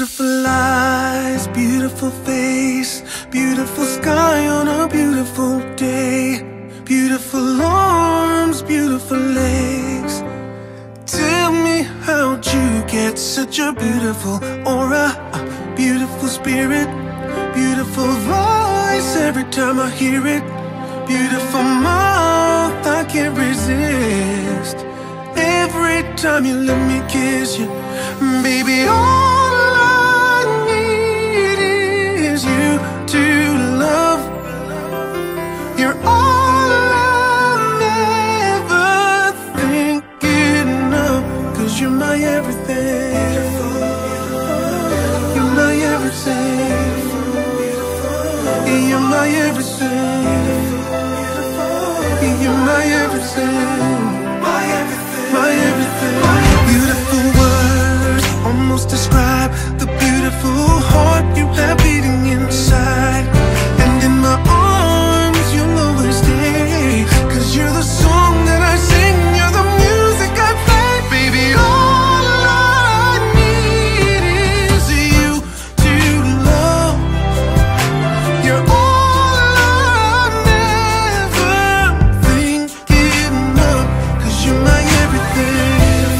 Beautiful eyes, beautiful face, beautiful sky on a beautiful day, beautiful arms, beautiful legs. Tell me, how'd you get such a beautiful aura, a beautiful spirit, beautiful voice every time I hear it, beautiful mouth I can't resist. Every time you let me kiss you, baby, all I need is you to love. You're all I'm ever thinking of, 'cause you're my everything. You're my everything. You're my everything. You're my everything. My everything. Beautiful words almost describe the beautiful heart you have beating inside. And in my arms you'll always stay, 'cause you're the song that I sing, you're the music I play. Baby, all I need is you to love. You're all I'm ever thinking of, 'cause you're my everything.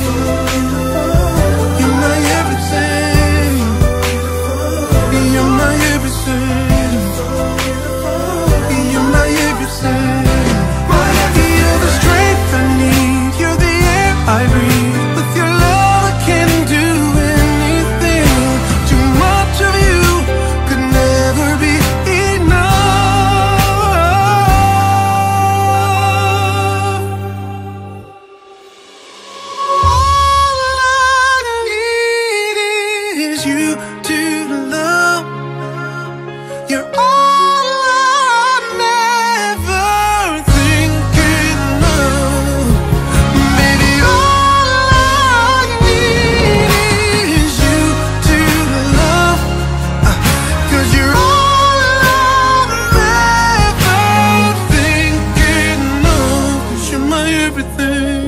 You're my everything. You're my everything. You're my everything. You're the strength I need. You're the air I breathe. With your love I can do anything. Too much of you could never be enough. All I need is you to love. You're all I'm ever thinking of. Baby, all I need is you to love. 'Cause you're all I'm ever thinking of. 'Cause you're my everything.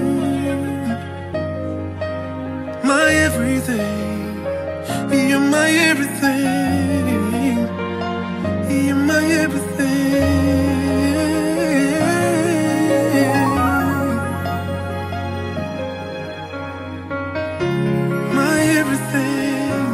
My everything. You're my everything. You're my everything. My everything.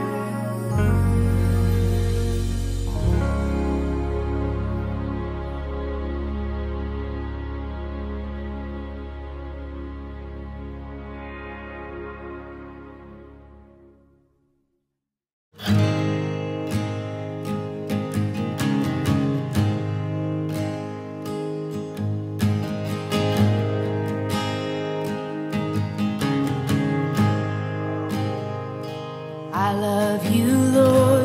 I love you, Lord.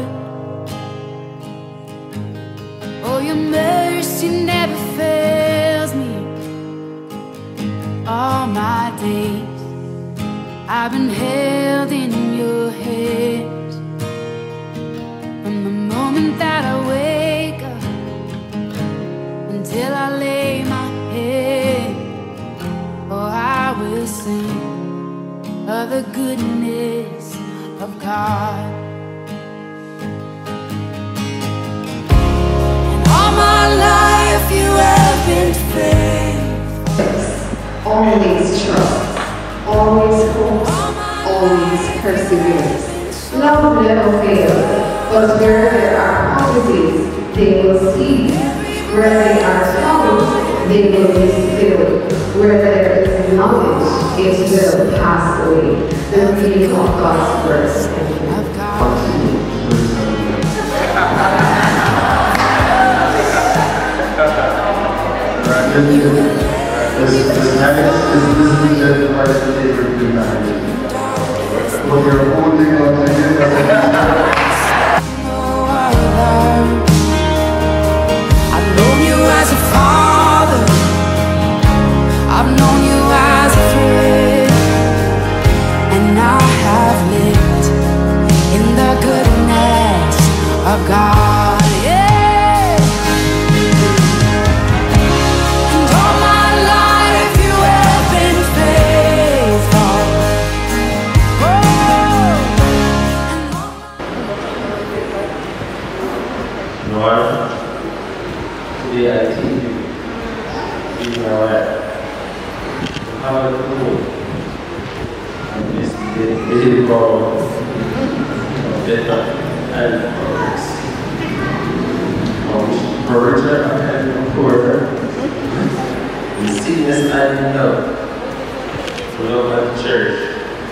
Oh, your mercy never fails me. All my days I've been held in your hands. From the moment that I wake up until I lay my head, oh, I will sing of the goodness of God. And all my life you have been faithful. Always trust, always hopes, always perseveres. Love never fails, but where there are prophecies, they will cease. Where they are found, they will be still. Where there is knowledge, it will pass away. The reading of God's words. This is the part of the day for good marriage. What you're holding on to here. I've known you as a father, I've known you as a friend, and I have lived in the goodness of God. Yeah. And all my life you have been how it goes. And this they call better and works. Virgin and quarter. The sickness and love. Love at church.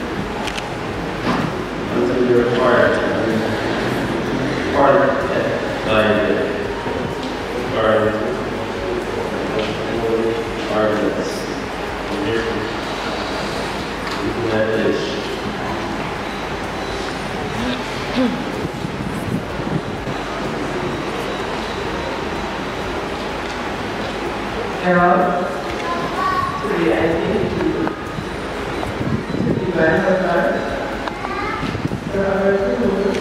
Until you're quiet. Quiet like Harold, to the ID, to the grandmother, for our food,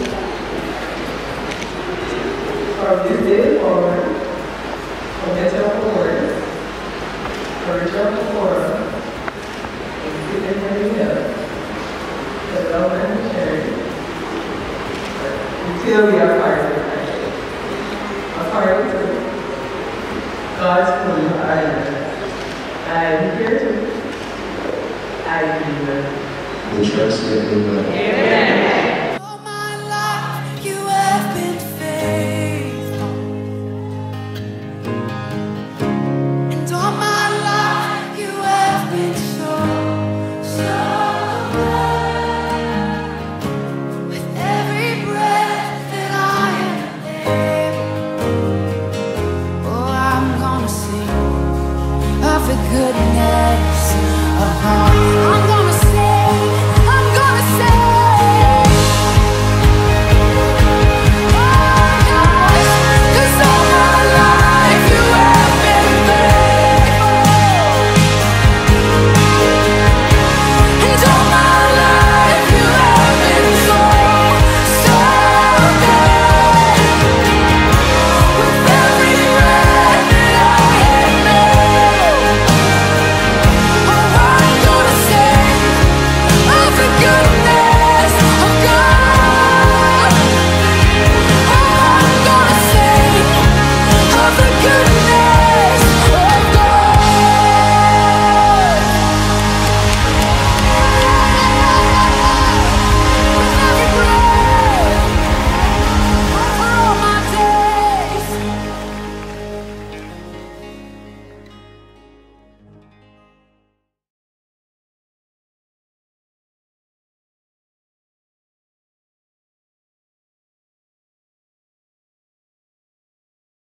from this day forward, for better forward, for richer forum, and good and health, for love and charity, until we are according to God's will, I am here to I believe. We trust you. Amen.